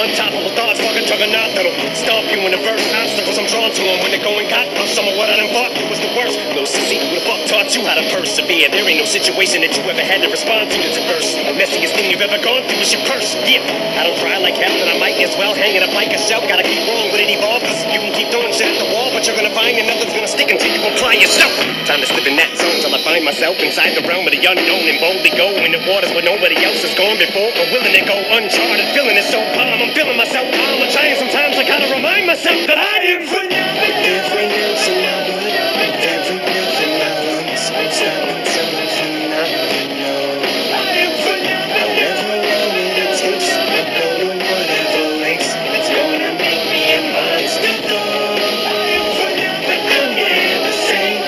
on top of a thoughts, fucking juggernaut that'll stomp you in the verse. Obstacles I'm drawn to them when they're going got. Some of what I done fought was the worst. Little sissy, who the fuck taught you how to persevere? There ain't no situation that you ever had to respond to that's adverse. The messiest thing you've ever gone through is your curse. Yeah, I don't try like hell, and I might as well hang it up like a shelf. Gotta keep rolling with it evolve, cause you can keep throwing shit at the wall, but you're gonna find that nothing's gonna stick until you apply yourself. Time to slip in that zone till I find myself inside the realm of the unknown and boldly go in the waters where nobody else has gone before, or willing to go uncharted. Feeling it so calm, I'm feeling myself calm. I'm trying sometimes to kind of remind myself that I am for every ounce in my blood, every breath in my lungs. Won't stop until I'm phenomenal. I am for however long it takes, I'll go to whatever lengths. It's gonna make me a monster though. I am for but I'm never the same.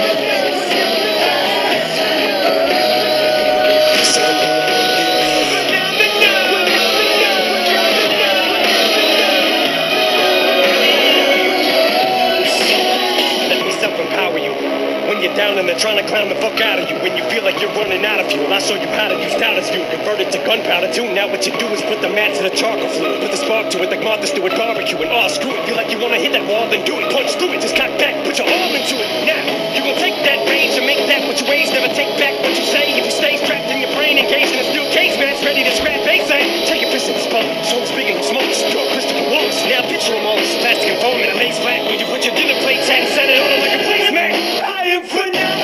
When you're down and they're trying to clown the fuck out of you, when you feel like you're running out of fuel, I'll show you how to use doubt as fuel. Convert it to gunpowder too. Now what you do is put the match to the charcoal fluid, put the spark to it like Martha Stewart barbecue, and oh screw it. Feel like you wanna hit that wall, then do it. Punch through it, just cock back, put your arm into it. Now you gonna take that rage and make that what you raise. Never take back what you say. If you stay trapped in your brain, engaged in a steel case, man's ready to scrap base. Take a piss in the spot, shoulders big and smokes. You're Christopher Wallace. Now picture them all as plastic and foam in a lace flat where you put your dinner plates and set it on like a placemat. I am for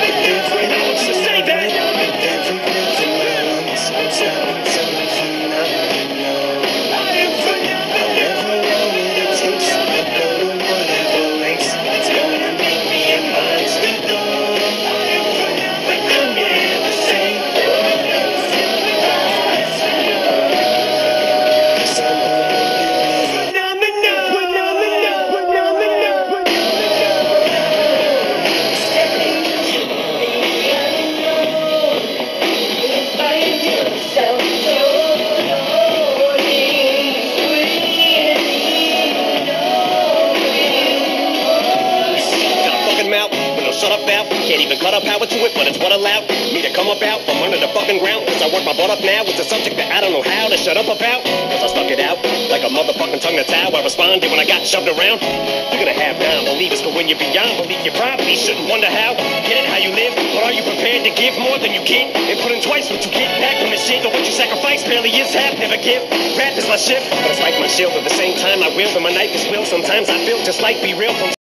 shut up out, can't even cut up power to it, but it's what allowed me to come about from under the fucking ground. Cause I work my butt up now with a subject that I don't know how to shut up about. Cause I stuck it out like a motherfucking tongue that's how I responded when I got shoved around. You're gonna have non-believers, but when you're beyond belief, you probably shouldn't wonder how. Get it, how you live, but are you prepared to give more than you get? And put in twice what you get back from the shit, or what you sacrifice barely is half, never give. Rap is my shift, but it's like my shield. At the same time I will, when my knife is will. Sometimes I feel just like Be Real from